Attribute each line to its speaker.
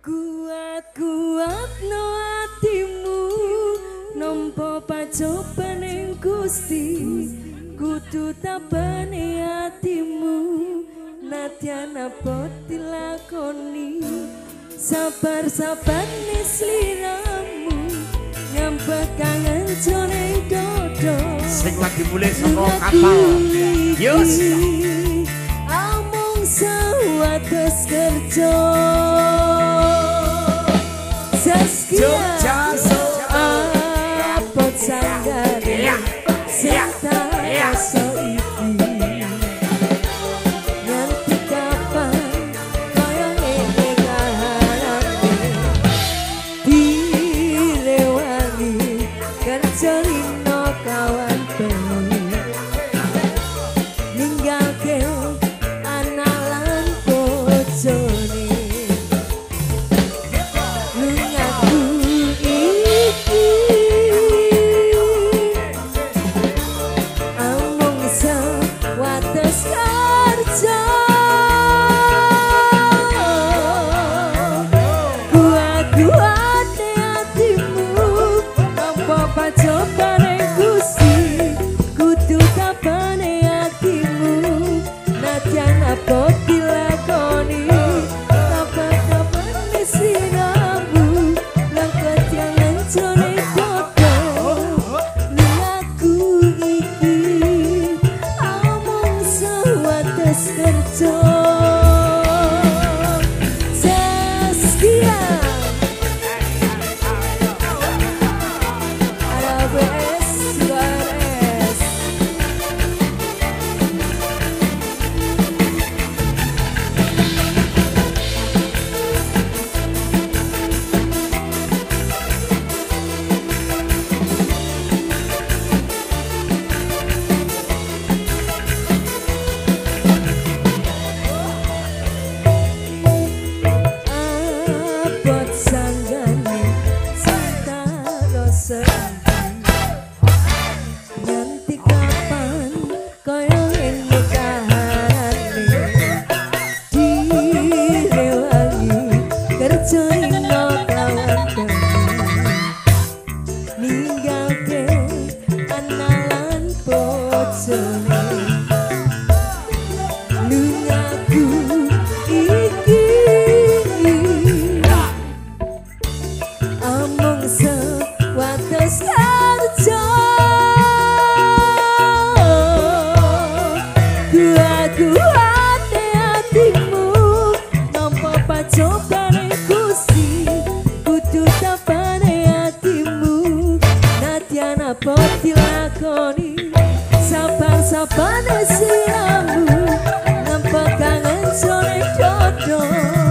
Speaker 1: Kuat no atimu nampa pacobaning Gusti kudu tabane atimu nadyan apa dilakoni sabar-sabar sliramu nyambek kangen jone dodo
Speaker 2: sing lagi mulai saka kapal yus
Speaker 1: amung sawates kerja Saskia apot sanggare serta rasa iki nganti kapan kaya ngene kahanane direwangi kerja lino kawan pengen ninggalke anak lan bojone Nanti kapan kaya ngene kahanane direwangi kerja ino kawan ninggalke anak lan bojone lunyaku iki amung sewates kerja kuat-kuate hatimu nampa pacobane Gusti kudu tabane hatimu nadyan apa dilakoni sabar-sabane sliramu nampa kangen jone dodo